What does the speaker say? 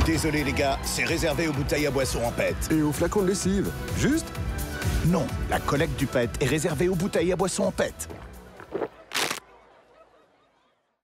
Désolé les gars, c'est réservé aux bouteilles à boissons en PET. Et aux flacons de lessive. Juste? Non, la collecte du PET est réservée aux bouteilles à boissons en PET.